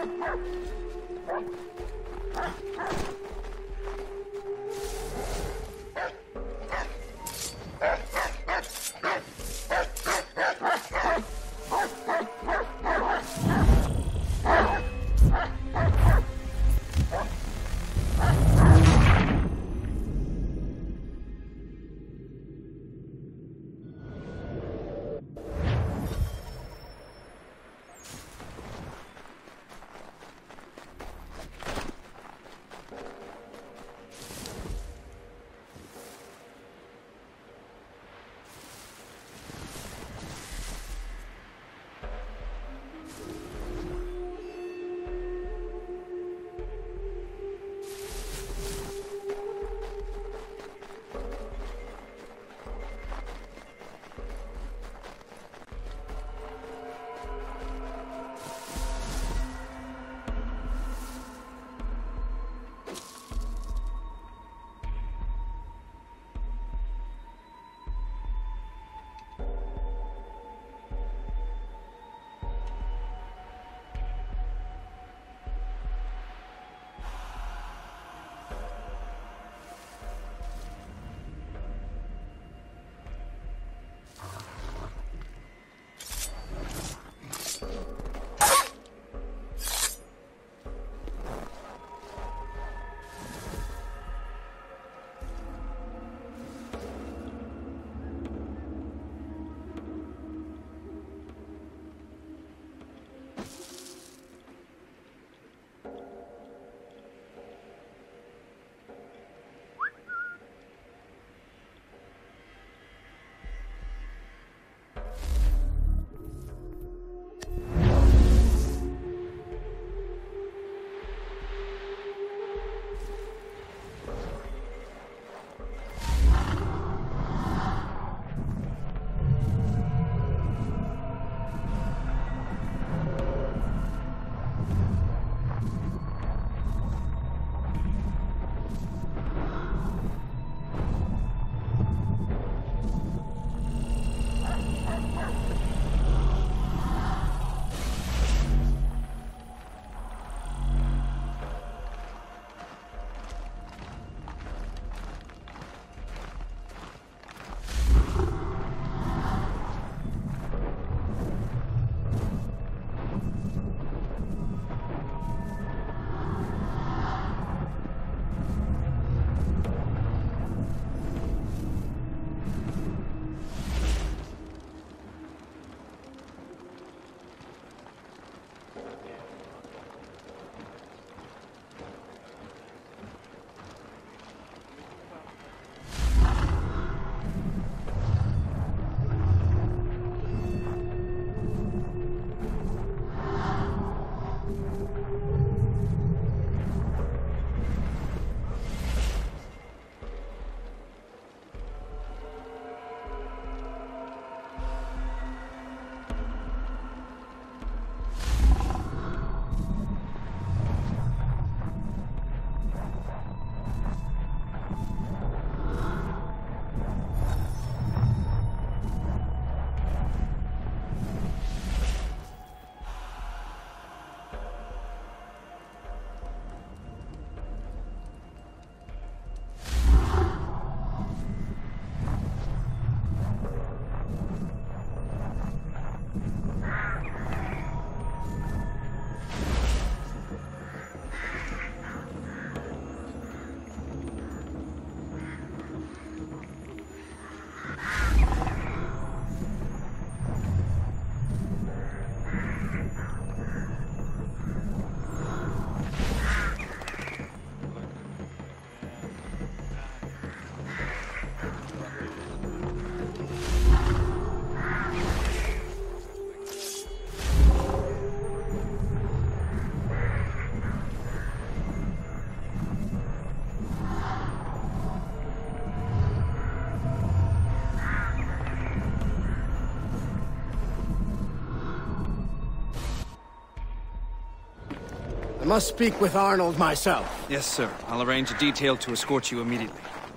I must speak with Arnold myself. Yes, sir. I'll arrange a detail to escort you immediately.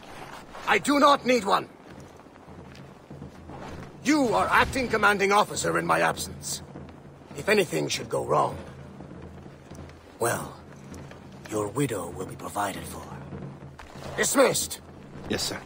I do not need one. You are acting commanding officer in my absence. If anything should go wrong, Well, your widow will be provided for. Dismissed! Yes, sir.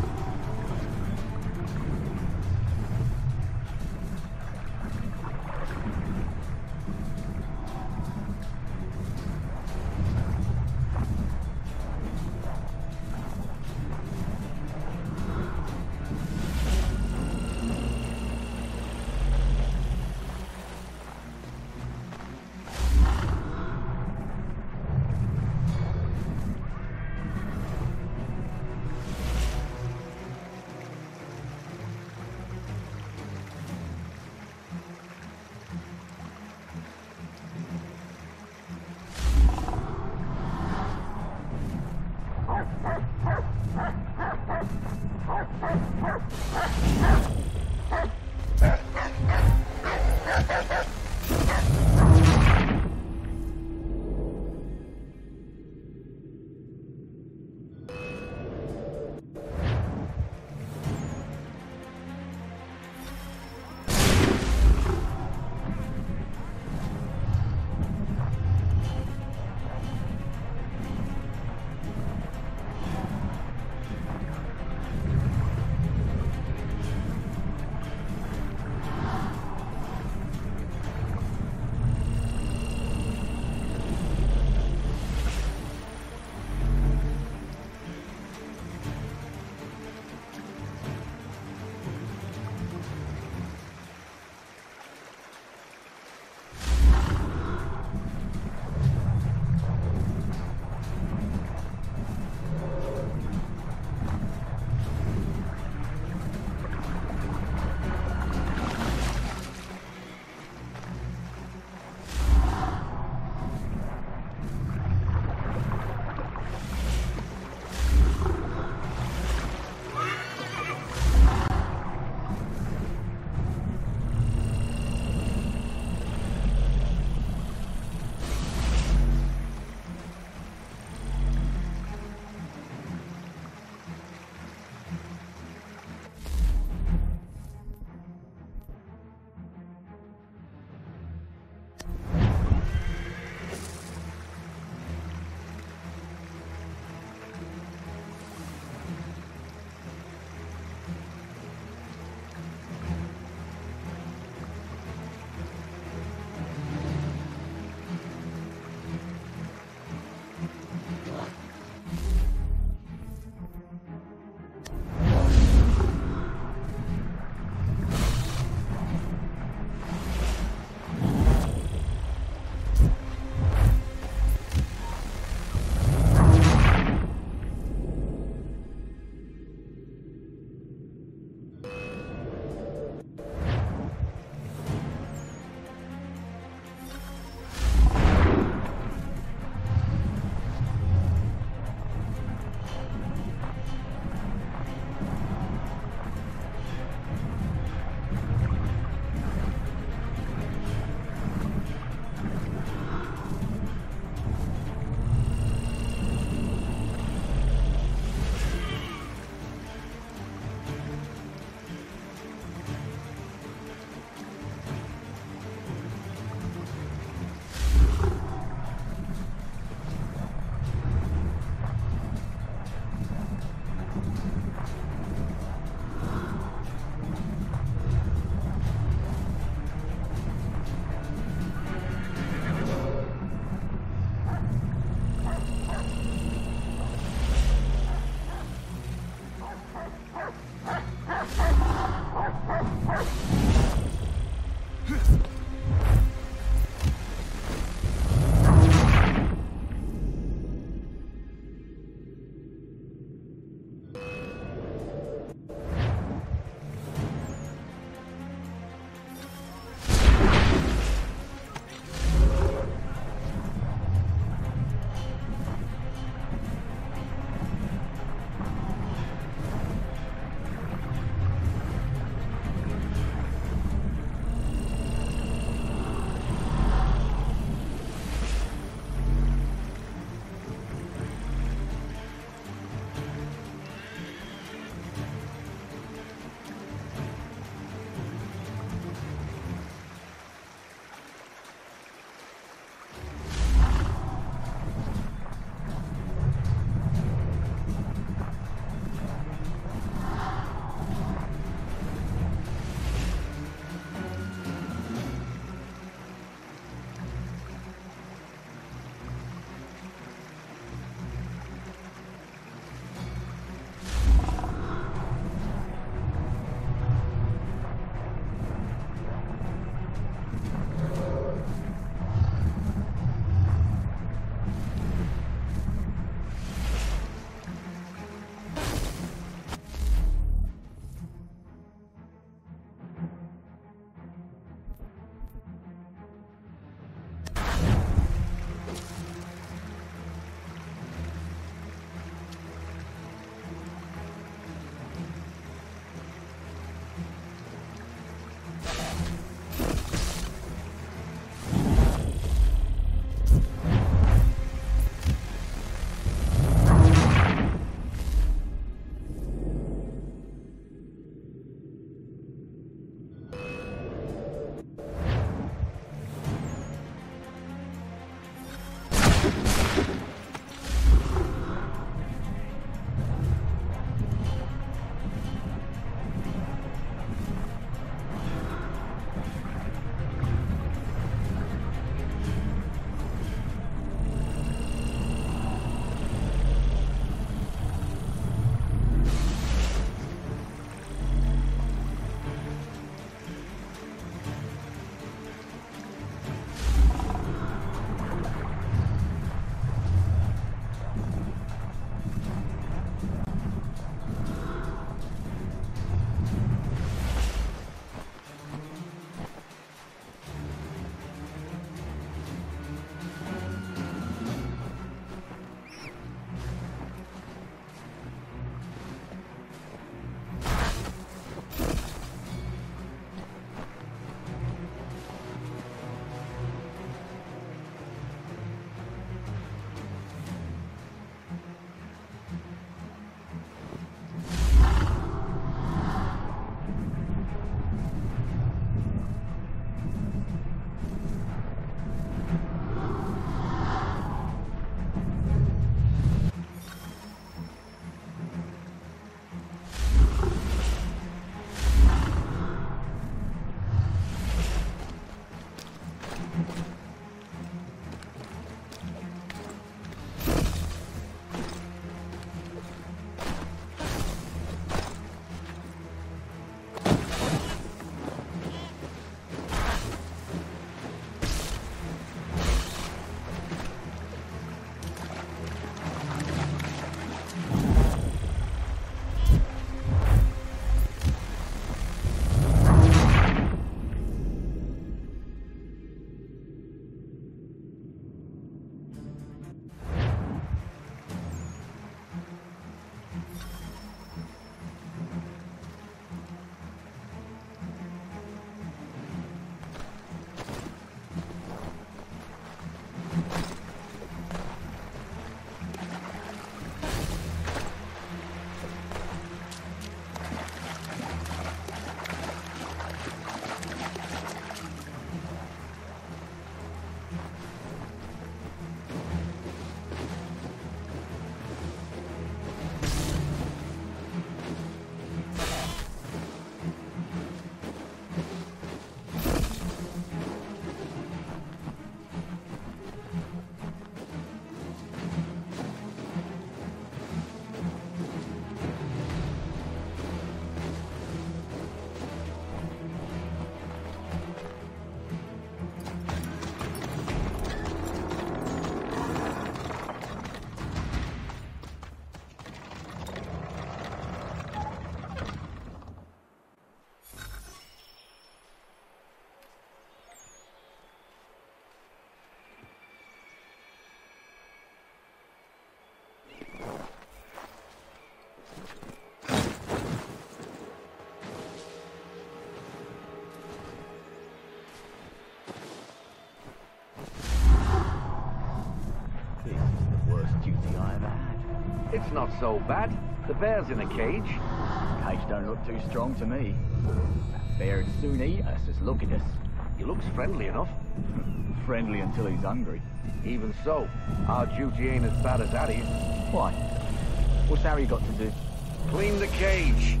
That's not so bad. The bear's in a cage. Cage don't look too strong to me. That bear'd soon eat us, just look at us. He looks friendly enough. Friendly until he's hungry. Even so, our duty ain't as bad as Harry's. Why? What's Harry got to do? Clean the cage.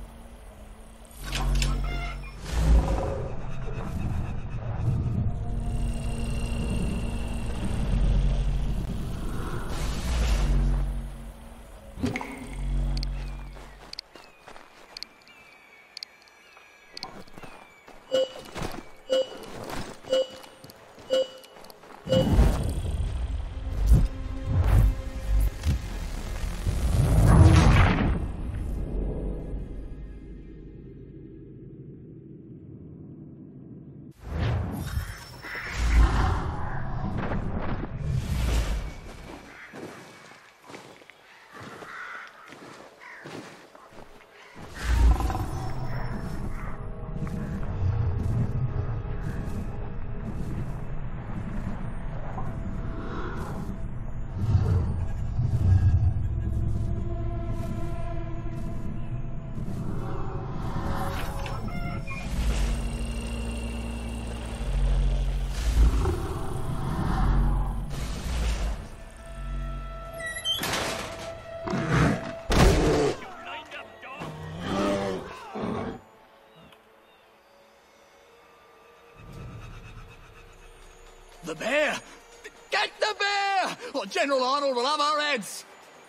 The bear! Get the bear! Or General Arnold will have our heads!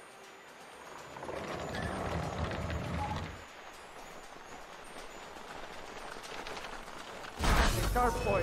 Sharp point.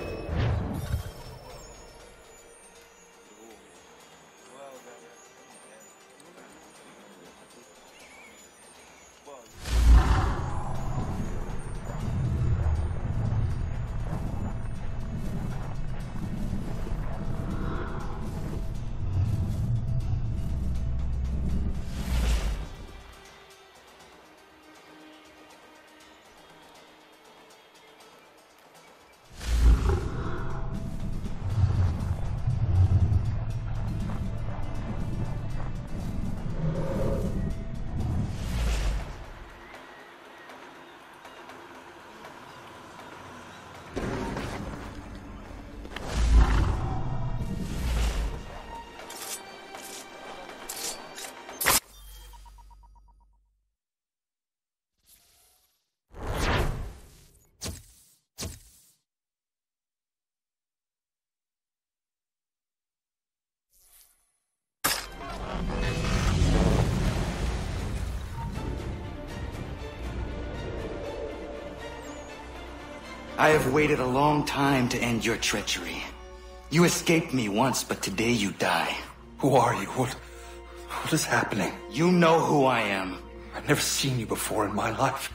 I have waited a long time to end your treachery. You escaped me once, but today you die. Who are you? What is happening? You know who I am. I've never seen you before in my life.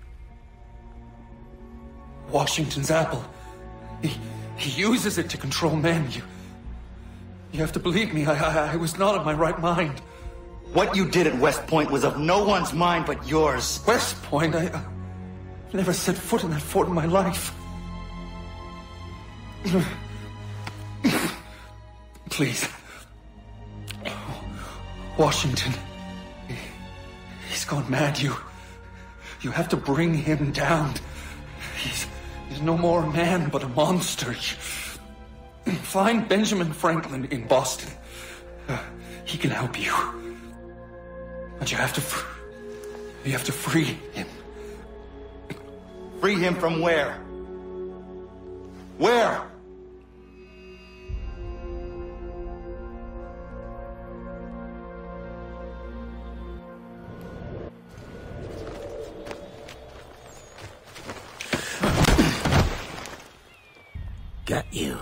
Washington's apple. He uses it to control men. You have to believe me. I was not in my right mind. What you did at West Point was of no one's mind but yours. West Point? I've never set foot in that fort in my life. Please. Washington. He's gone mad. You have to bring him down. He's no more a man, but a monster. Find Benjamin Franklin in Boston. He can help you. But you have to free him. Free him from where? Where? Got you.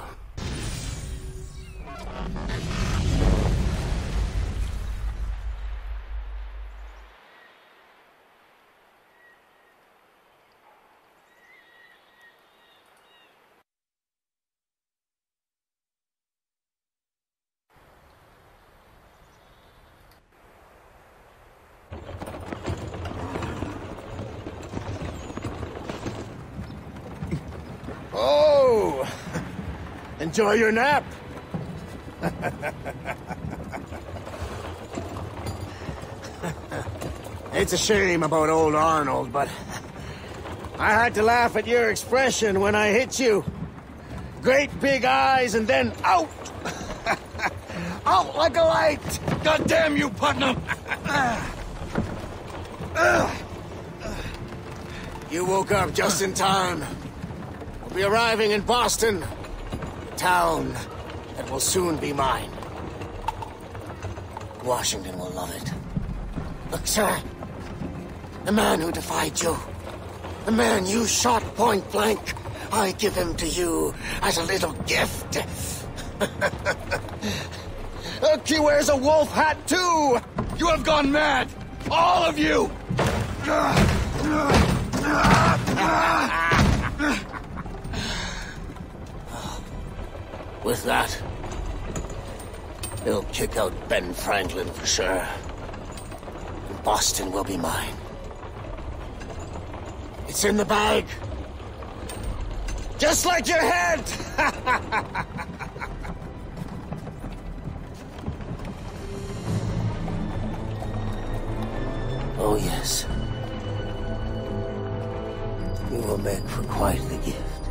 Oh! Enjoy your nap! It's a shame about old Arnold, but I had to laugh at your expression when I hit you. Great big eyes and then out! Out like a light! God damn you, Putnam! You woke up just in time. We'll be arriving in Boston, the town that will soon be mine. Washington will love it. Look, sir. The man who defied you. The man you shot point blank. I give him to you as a little gift. Look, he wears a wolf hat, too! You have gone mad! All of you! With that, he'll kick out Ben Franklin for sure. And Boston will be mine. It's in the bag. Just like your head! Oh, yes. You will make for quite the gift.